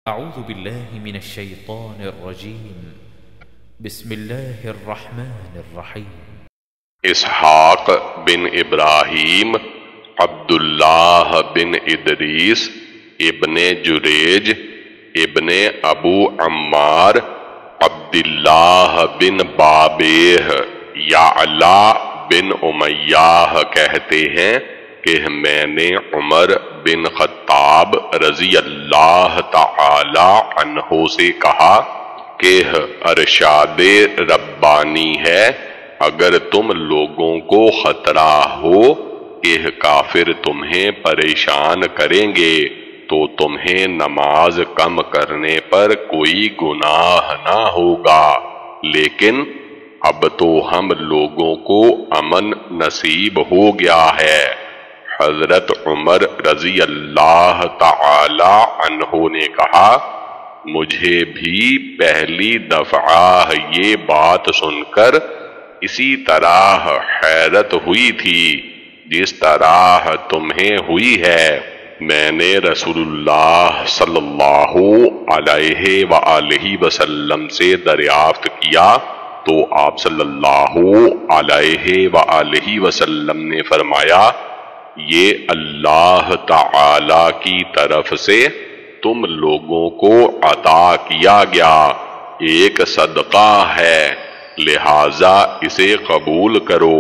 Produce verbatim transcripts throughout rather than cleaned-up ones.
أعوذ بالله من الشيطان الرجيم بسم الله الرحمن الرحيم اسحاق بن ابراہیم، عبداللہ بن ادریس، ابن جریج، ابن ابو عمار، عبداللہ بن بابیہ یعلا بن امیہ کہتے ہیں کہ میں نے عمر بن خطاب رضی اللہ تعالی عنہ سے کہا کہ ارشاد ربانی ہے، اگر تم لوگوں کو خطرہ ہو کہ کافر تمہیں پریشان کریں گے تو تمہیں نماز کم کرنے پر کوئی گناہ نہ ہوگا، لیکن اب تو ہم لوگوں کو امن نصیب ہو گیا ہے۔ حضرت عمر رضی اللہ تعالی عنہ نے کہا، مجھے بھی پہلی دفعہ یہ بات سن کر اسی طرح حیرت ہوئی تھی جس طرح تمہیں ہوئی ہے۔ میں نے رسول اللہ صلی اللہ علیہ وآلہ وسلم سے دریافت کیا تو آپ صلی اللہ علیہ وآلہ وسلم نے فرمایا، یہ اللہ تعالی کی طرف سے تم لوگوں کو عطا کیا گیا ایک صدقہ ہے، لہذا اسے قبول کرو۔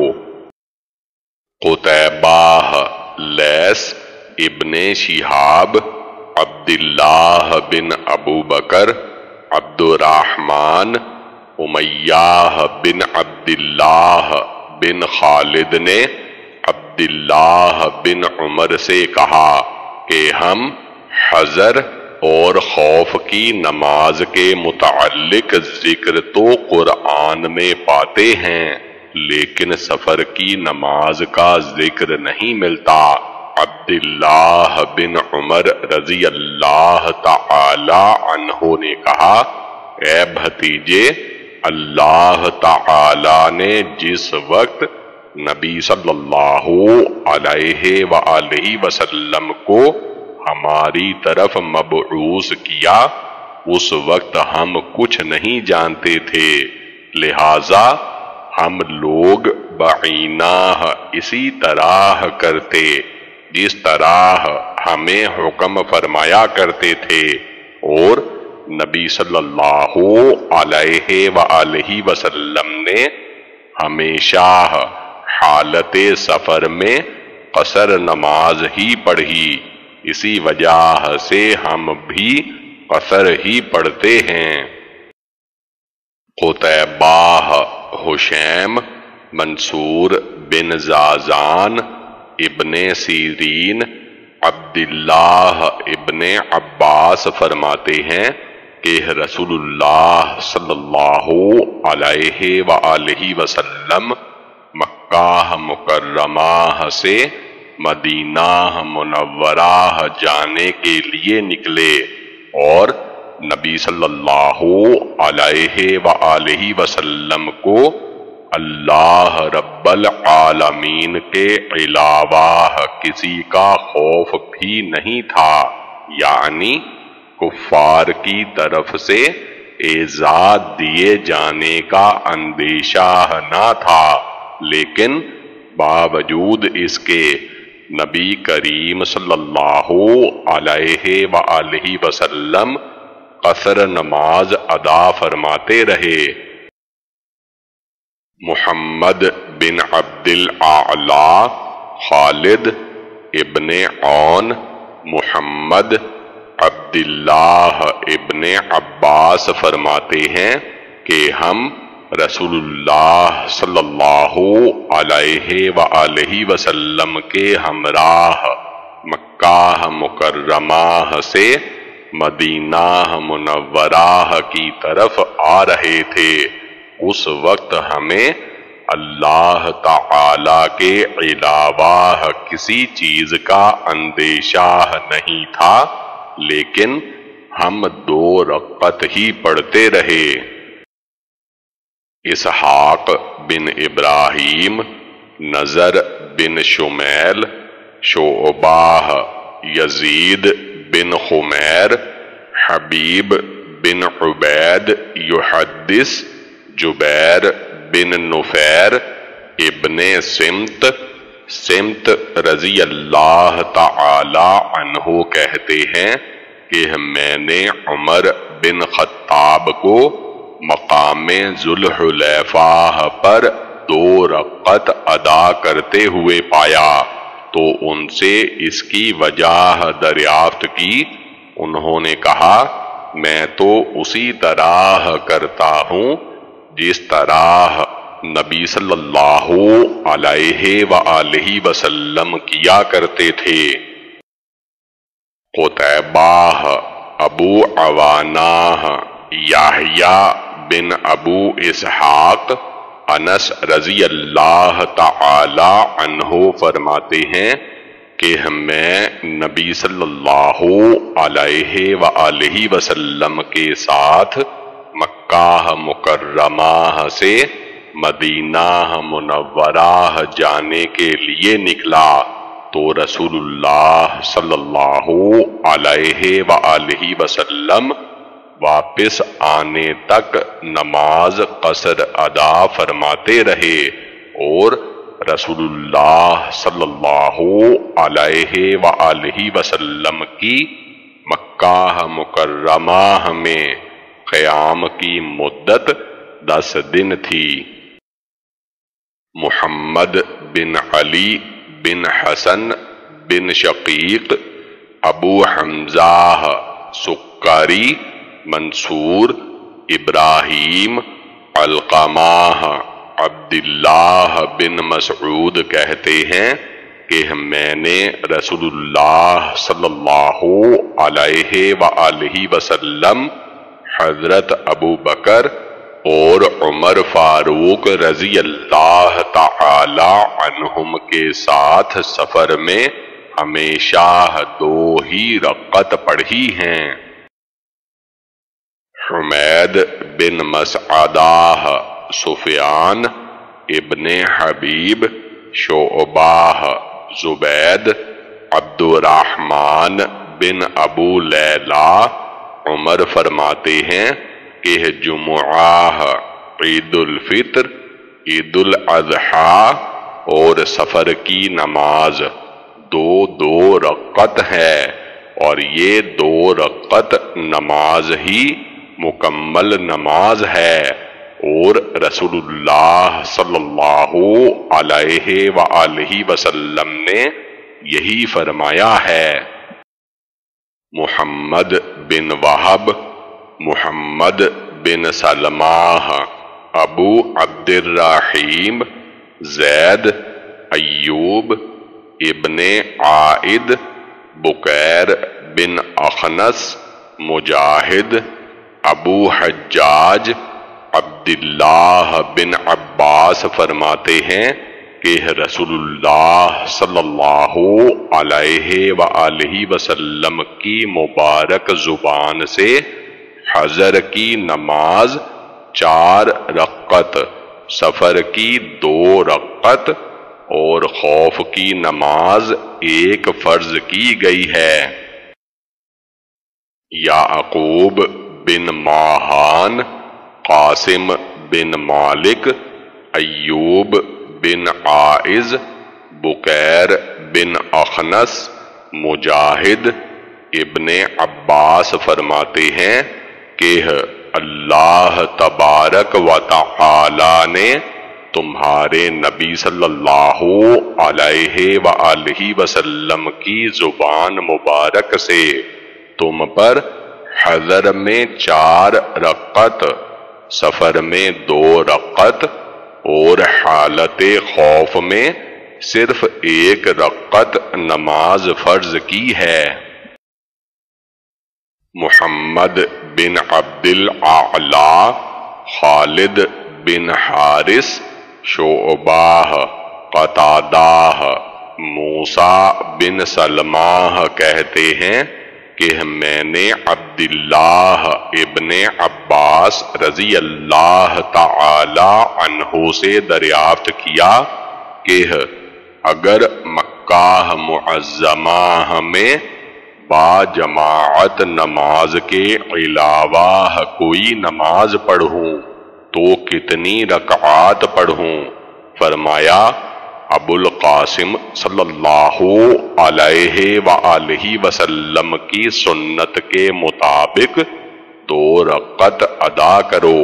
قتیبہ، لیث، ابن شہاب، عبداللہ بن ابو بکر، عبد الرحمن، امیہ بن عبداللہ بن خالد نے عبداللہ بن عمر سے کہا کہ ہم حذر اور خوف کی نماز کے متعلق ذکر تو قرآن میں پاتے ہیں لیکن سفر کی نماز کا ذکر نہیں ملتا۔ عبداللہ بن عمر رضی اللہ تعالی عنہ نے کہا، اے بھتیجے، اللہ تعالی نے جس وقت نبی صلی اللہ علیہ وآلہ وسلم کو ہماری طرف مبعوث کیا اس وقت ہم کچھ نہیں جانتے تھے، لہذا ہم لوگ بعینہ اسی طرح کرتے جس طرح ہمیں حکم فرمایا کرتے تھے، اور نبی صلی اللہ علیہ وآلہ وسلم نے ہمیشہ حالت سفر میں قصر نماز ہی پڑھی، اسی وجہ سے ہم بھی قصر ہی پڑھتے ہیں۔ قتیبہ، حشیم، منصور بن زازان، ابن سیرین، عبداللہ ابن عباس فرماتے ہیں کہ رسول اللہ صلی اللہ علیہ وآلہ وسلم مکہ مکرمہ سے مدینہ منورہ جانے کے لیے نکلے اور نبی صلی اللہ علیہ وآلہ وسلم کو اللہ رب العالمین کے علاوہ کسی کا خوف بھی نہیں تھا، یعنی کفار کی طرف سے ایذا دیے جانے کا اندیشہ نہ تھا، لیکن باوجود اس کے نبی کریم صلی اللہ علیہ وآلہ وسلم قصر نماز ادا فرماتے رہے۔ محمد بن عبد الاعلی، خالد ابن عون، محمد عبداللہ ابن عباس فرماتے ہیں کہ ہم رسول اللہ صلی اللہ علیہ وآلہ وسلم کے ہمراہ مکہ مکرمہ سے مدینہ منورہ کی طرف آ رہے تھے۔ اس وقت ہمیں اللہ تعالی کے علاوہ کسی چیز کا اندیشہ نہیں تھا، لیکن ہم دو رکعت ہی پڑھتے رہے۔ اسحاق بن ابراہیم، نضر بن شمیل، شعبہ، یزید بن خمیر، حبیب بن عبید یحدث جبیر بن نفیر ابن سمت سمت رضی اللہ تعالی عنہ کہتے ہیں کہ میں نے عمر بن خطاب کو مقام ذوالحلیفہ پر دو رکعت ادا کرتے ہوئے پایا تو ان سے اس کی وجہ دریافت کی۔ انہوں نے کہا میں تو اسی طرح کرتا ہوں جس طرح نبی صلی اللہ علیہ وآلہ وسلم کیا کرتے تھے۔ قتیبہ، ابو عوانہ، یحییٰ بن ابو اسحاق انس رضی اللہ تعالی عنہ فرماتے ہیں کہ میں نبی صلی اللہ علیہ وآلہ وسلم کے ساتھ مکہ مکرمہ سے مدینہ منورہ جانے کے لیے نکلا تو رسول اللہ صلی اللہ علیہ وآلہ وسلم واپس آنے تک نماز قصر ادا فرماتے رہے اور رسول اللہ صلی اللہ علیہ وآلہ وسلم کی مکہ مکرمہ میں قیام کی مدت دس دن تھی۔ محمد بن علی بن حسن بن شقیق، ابو حمزہ سکری، منصور، ابراہیم، علقمہ، عبداللہ بن مسعود کہتے ہیں کہ میں نے رسول اللہ صلی اللہ علیہ وآلہ وسلم، حضرت ابو بکر اور عمر فاروق رضی اللہ تعالی عنہم کے ساتھ سفر میں ہمیشہ دو ہی رکعت پڑھی ہیں۔ حمید بن مسعدہ، سفیان ابن حبیب، شعبہ، زبید، عبد الرحمن بن ابو لیلہ، عمر فرماتے ہیں کہ جمعہ، عید الفطر، عید الاضحیٰ اور سفر کی نماز دو دو رکعت ہے اور یہ دو رکعت نماز ہی مکمل نماز ہے اور رسول اللہ صلی اللہ علیہ وآلہ وسلم نے یہی فرمایا ہے۔ محمد بن وہب، محمد بن سلمہ، ابو عبد الرحیم، زید، ایوب ابن عائد، بکیر بن اخنس، مجاہد، ابو حجاج، عبداللہ بن عباس فرماتے ہیں کہ رسول اللہ صلی اللہ علیہ وآلہ وسلم کی مبارک زبان سے حضر کی نماز چار رکعت، سفر کی دو رکعت اور خوف کی نماز ایک فرض کی گئی ہے۔ یعقوب بن ماہان، قاسم بن مالک، ایوب بن عائز، بکیر بن اخنس، مجاہد ابن عباس فرماتے ہیں کہ اللہ تبارک و تعالی نے تمہارے نبی صلی اللہ علیہ وآلہ وسلم کی زبان مبارک سے تم پر حضر میں چار رکعت، سفر میں دو رکعت اور حالت خوف میں صرف ایک رکعت نماز فرض کی ہے۔ محمد بن عبد الاعلی، خالد بن حارث، شعبہ، قتادہ، موسیٰ بن سلمہ کہتے ہیں کہ میں نے عبداللہ ابن عباس رضی اللہ تعالی عنہ سے دریافت کیا کہ اگر مکہ معظمہ میں با جماعت نماز کے علاوہ کوئی نماز پڑھوں تو کتنی رکعات پڑھوں؟ فرمایا ابو القاسم صلی اللہ علیہ وآلہ وسلم کی سنت کے مطابق دو رکعت ادا کرو۔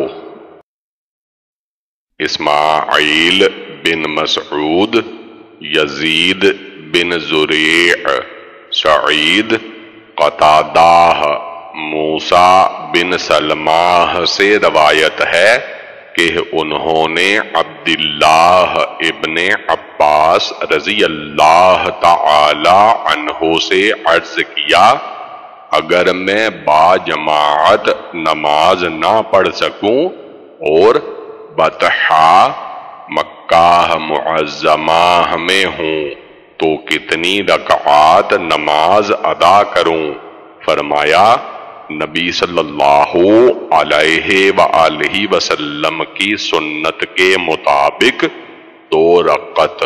اسماعیل بن مسعود، یزید بن زریع، سعید، قتادہ، موسیٰ بن سلمہ سے روایت ہے کہ انہوں نے عبداللہ ابن عباس رضی اللہ تعالی عنہ سے عرض کیا، اگر میں با جماعت نماز نہ پڑھ سکوں اور بطحا مکہ معظمہ میں ہوں تو کتنی رکعات نماز ادا کروں؟ فرمایا نبی صلی اللہ علیہ وآلہ وسلم کی سنت کے مطابق دو رکعت۔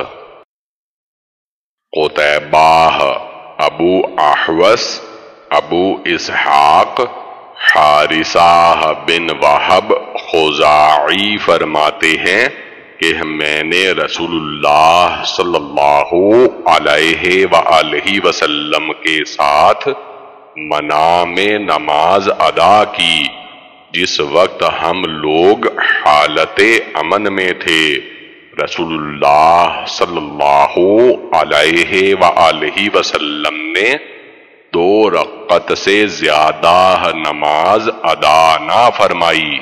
قتیبہ، ابو احوص، ابو اسحاق، حارثہ بن وہب خزاعی فرماتے ہیں کہ میں نے رسول اللہ صلی اللہ علیہ وآلہ وسلم کے ساتھ منام میں نماز ادا کی جس وقت ہم لوگ حالت امن میں تھے۔ رسول اللہ صلی اللہ علیہ وآلہ وسلم نے دو رکعت سے زیادہ نماز ادا نہ فرمائی۔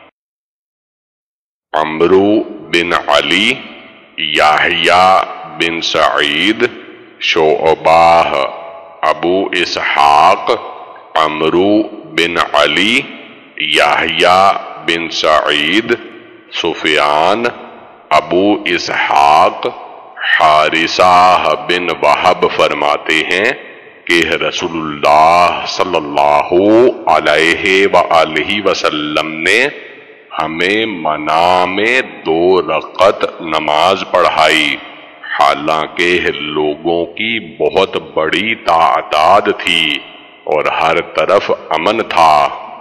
عمرو بن علی، یحییٰ بن سعید، شعبہ، ابو اسحاق، عمرو بن علی، یحییٰ بن سعید، سفیان، ابو اسحاق، حارثہ بن وہب فرماتے ہیں کہ رسول اللہ صلی اللہ علیہ وآلہ وسلم نے ہمیں منام میں دو رکعت نماز پڑھائی، حالانکہ لوگوں کی بہت بڑی تعداد تھی اور ہر طرف امن تھا۔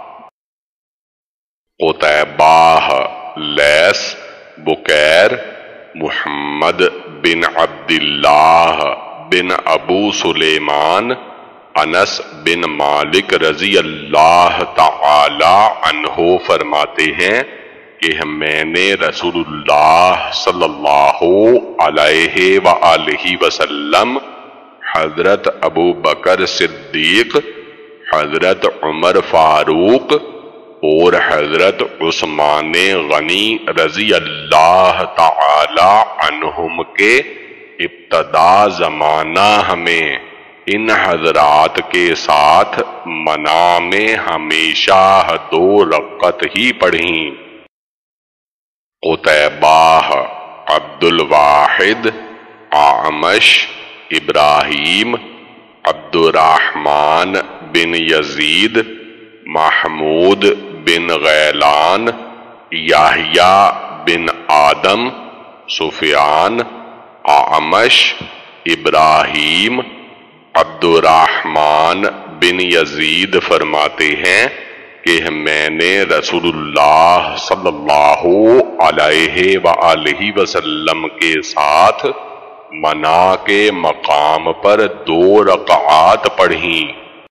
قتیبہ، لیث، بکیر، محمد بن عبداللہ بن ابو سلیمان، انس بن مالک رضی اللہ تعالی عنہ فرماتے ہیں کہ میں نے رسول اللہ صلی اللہ علیہ وآلہ وسلم، حضرت ابو بکر صدیق، حضرت عمر فاروق اور حضرت عثمان غنی رضی اللہ تعالی عنہم کے ابتدا زمانہ ہمیں ان حضرات کے ساتھ منام میں ہمیشہ دو رکعت ہی پڑھیں۔ قتیبہ، عبد الواحد، اعمش، ابراہیم، عبد الرحمن بن یزید، محمود بن غیلان، یحییٰ بن آدم، سفیان، اعمش، ابراہیم، عبد الرحمن بن یزید فرماتے ہیں کہ میں نے رسول اللہ صلی اللہ علیہ وآلہ وسلم کے ساتھ منا کے مقام پر دو رکعات پڑھیں۔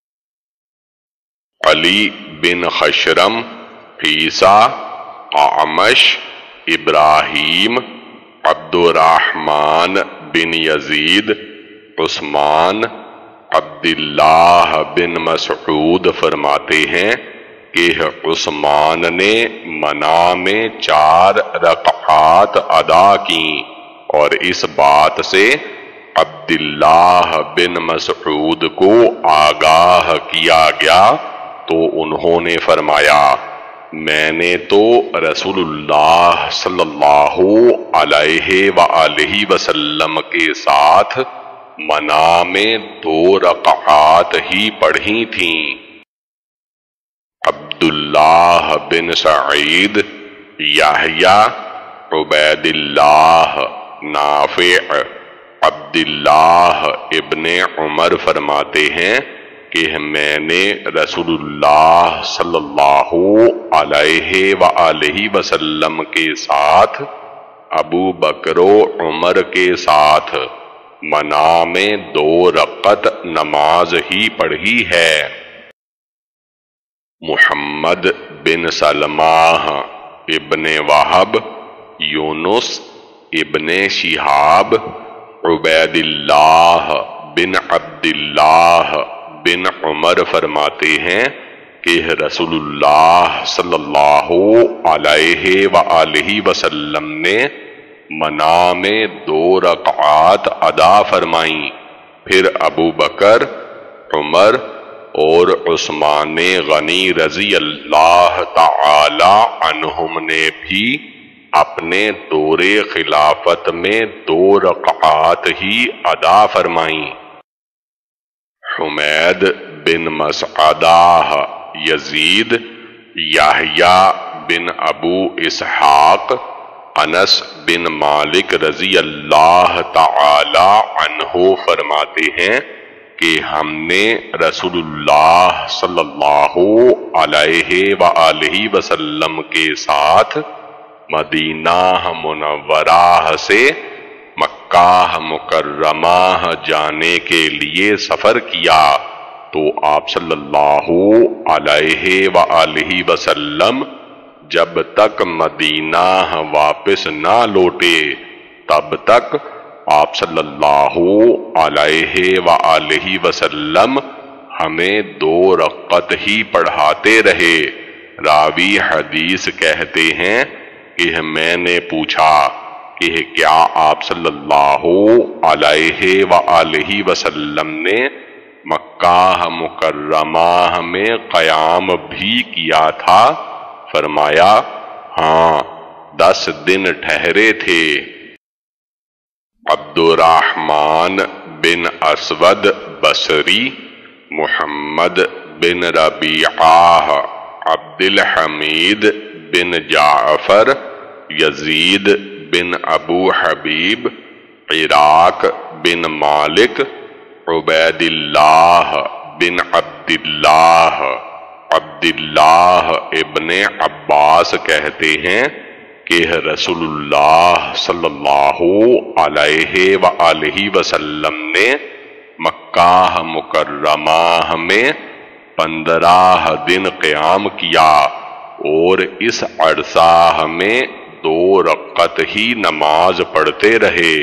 علی بن خشرم، عیسیٰ، اعمش، ابراہیم، عبد الرحمن بن یزید، عثمان، عبداللہ بن مسعود فرماتے ہیں کہ عثمان نے منام میں چار رکعات ادا کیں، اور اس بات سے عبداللہ بن مسعود کو آگاہ کیا گیا تو انہوں نے فرمایا، میں نے تو رسول اللہ صلی اللہ علیہ وآلہ وسلم کے ساتھ منام میں دو رکعات ہی پڑھی تھیں۔ عبداللہ بن سعید، یحییٰ، عبید اللہ، نافع، عبداللہ ابن عمر فرماتے ہیں کہ میں نے رسول اللہ صلی اللہ علیہ وآلہ وسلم کے ساتھ ابو بکر و عمر کے ساتھ منام میں دو رکعت نماز ہی پڑھی ہے۔ محمد بن سلمہ ابن وہب، یونس ابن شہاب، عبید اللہ بن عبداللہ بن عمر فرماتے ہیں کہ رسول اللہ صلی اللہ علیہ وآلہ وسلم نے منام میں دو رکعات ادا فرمائیں، پھر ابو بکر، عمر اور عثمان غنی رضی اللہ تعالی عنہم نے بھی اپنے دور خلافت میں دو رکعات ہی ادا فرمائیں۔ حمید بن مسعدہ، یزید، یحییٰ بن ابو اسحاق، انس بن مالک رضی اللہ تعالی عنہ فرماتے ہیں کہ ہم نے رسول اللہ صلی اللہ علیہ وآلہ وسلم کے ساتھ مدینہ منورہ سے مکہ مکرمہ جانے کے لیے سفر کیا، تو آپ صلی اللہ علیہ وآلہ وسلم جب تک مدینہ واپس نہ لوٹے تب تک آپ صلی اللہ علیہ وآلہ وسلم ہمیں دو رکعت ہی پڑھاتے رہے۔ راوی حدیث کہتے ہیں کہ میں نے پوچھا کہ کیا آپ صلی اللہ علیہ وآلہ وسلم نے مکہ مکرمہ میں قیام بھی کیا تھا؟ فرمایا ہاں، دس دن ٹھہرے تھے۔ عبد الرحمن بن اسود بصری، محمد بن ربیعہ، عبد الحمید بن جعفر، یزید بن ابو حبیب، عراق بن مالک، عبید اللہ بن عبداللہ، عبداللہ ابن عباس کہتے ہیں کہ رسول اللہ صلی اللہ علیہ وآلہ وسلم نے مکہ مکرمہ میں پندرہ دن قیام کیا اور اس عرصہ میں دو رکعت ہی نماز پڑھتے رہے۔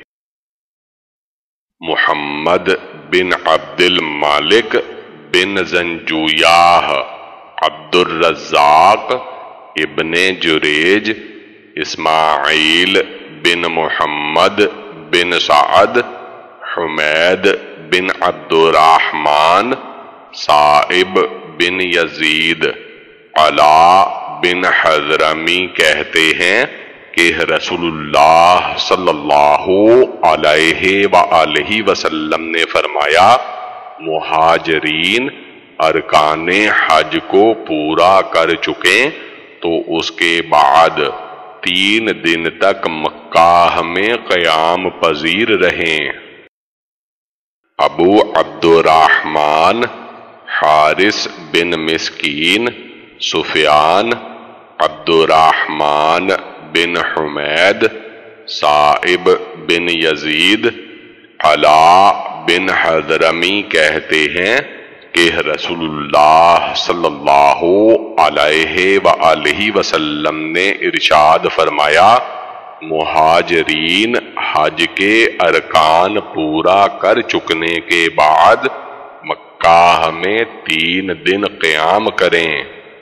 محمد بن عبد المالک بن زنجویاہ، عبد الرزاق ابن جریج، اسماعیل بن محمد بن سعد، حمید بن عبد الرحمن، صائب بن یزید، علاء بن حضرمی کہتے ہیں کہ رسول اللہ صلی اللہ علیہ وآلہ وسلم نے فرمایا مہاجرین ارکان حج کو پورا کر چکیں تو اس کے بعد تین دن تک مکہ میں قیام پذیر رہیں۔ ابو عبد الرحمن حارث بن مسکین، سفیان، عبد الرحمن بن حمید، صائب بن یزید، علاء بن حضرمی کہتے ہیں کہ رسول اللہ صلی اللہ علیہ وآلہ وسلم نے ارشاد فرمایا مہاجرین حج کے ارکان پورا کر چکنے کے بعد مکہ میں تین دن قیام کریں۔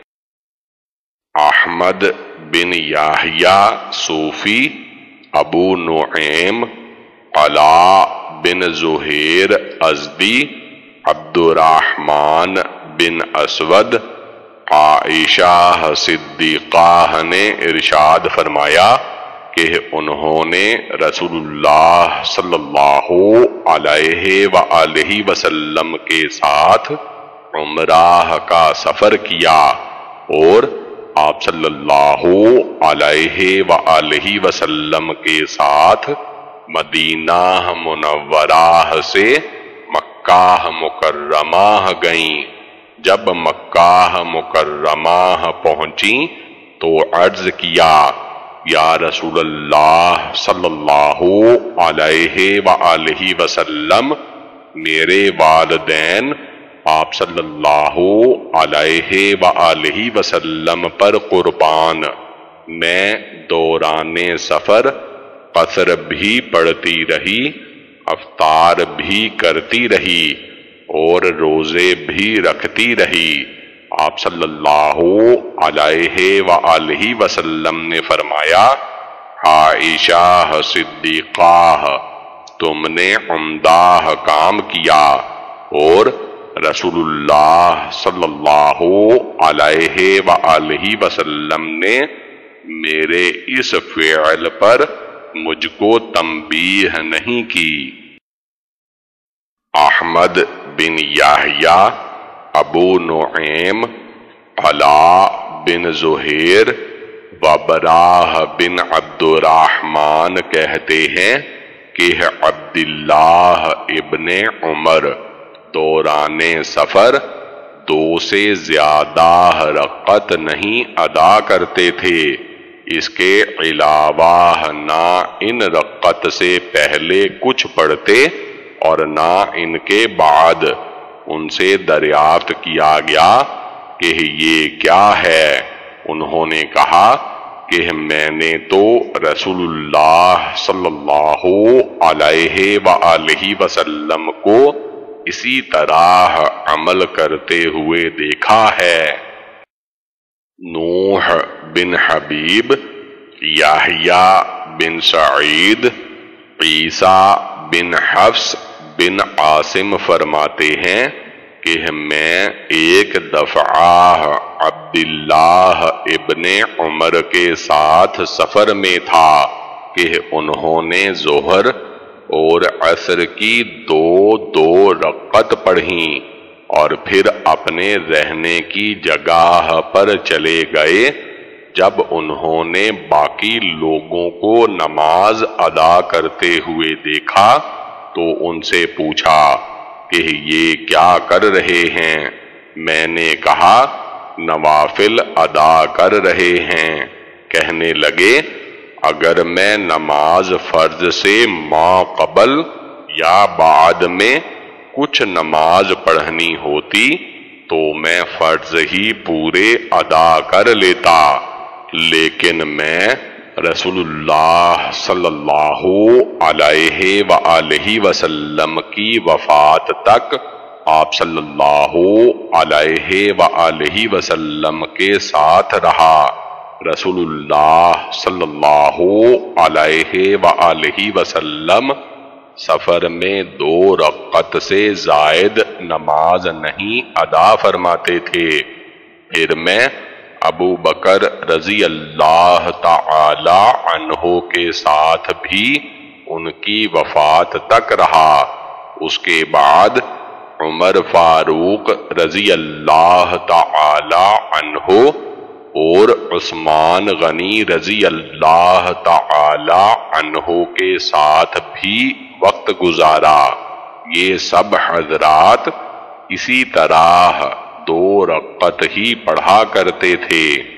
احمد بن یحییٰ صوفی، ابو نعیم، علاء بن زہیر ازدی، عبد الرحمن بن اسود، عائشہ صدیقہ نے ارشاد فرمایا کہ انہوں نے رسول اللہ صلی اللہ علیہ وآلہ وسلم کے ساتھ عمرہ کا سفر کیا اور آپ صلی اللہ علیہ وآلہ وسلم کے ساتھ مدینہ منورہ سے مکہ مکہ مکرمہ گئیں۔ جب مکہ مکرمہ پہنچی تو عرض کیا، یا رسول اللہ صلی اللہ علیہ وآلہ وسلم، میرے والدین آپ صلی اللہ علیہ وآلہ وسلم پر قربان، میں دوران سفر قصر بھی پڑھتی رہی، افطار بھی کرتی رہی اور روزے بھی رکھتی رہی۔ آپ صلی اللہ علیہ وآلہ وسلم نے فرمایا، عائشہ صدیقہ، تم نے عمدہ کام کیا، اور رسول اللہ صلی اللہ علیہ وآلہ وسلم نے میرے اس فعل پر مجھ کو تنبیہ نہیں کی۔ احمد بن یحییٰ، ابو نعیم، علاء بن زہیر و براہ بن عبد الرحمن کہتے ہیں کہ عبداللہ ابن عمر دوران سفر دو سے زیادہ رکعت نہیں ادا کرتے تھے، اس کے علاوہ نہ ان رکعت سے پہلے کچھ پڑھتے اور نہ ان کے بعد۔ ان سے دریافت کیا گیا کہ یہ کیا ہے؟ انہوں نے کہا کہ میں نے تو رسول اللہ صلی اللہ علیہ وآلہ وسلم کو اسی طرح عمل کرتے ہوئے دیکھا ہے۔ نوح بن حبیب، یحییٰ بن سعید، عیسیٰ بن حفص بن عاصم فرماتے ہیں کہ میں ایک دفعہ عبداللہ ابن عمر کے ساتھ سفر میں تھا کہ انہوں نے ظہر اور عصر کی دو دو رکعت پڑھیں اور پھر اپنے رہنے کی جگہ پر چلے گئے۔ جب انہوں نے باقی لوگوں کو نماز ادا کرتے ہوئے دیکھا تو ان سے پوچھا کہ یہ کیا کر رہے ہیں؟ میں نے کہا نوافل ادا کر رہے ہیں۔ کہنے لگے اگر میں نماز فرض سے ما قبل یا بعد میں کچھ نماز پڑھنی ہوتی تو میں فرض ہی پورے ادا کر لیتا، لیکن میں رسول اللہ صلی اللہ علیہ وآلہ وسلم کی وفات تک آپ صلی اللہ علیہ وآلہ وسلم کے ساتھ رہا۔ رسول اللہ صلی اللہ علیہ وآلہ وسلم سفر میں دو رکعت سے زائد نماز نہیں ادا فرماتے تھے۔ پھر میں ابو بکر رضی اللہ تعالی عنہ کے ساتھ بھی ان کی وفات تک رہا۔ اس کے بعد عمر فاروق رضی اللہ تعالی عنہ اور عثمان غنی رضی اللہ تعالی عنہ کے ساتھ بھی وقت گزارا۔ یہ سب حضرات اسی طرح دو رکعت ہی پڑھا کرتے تھے۔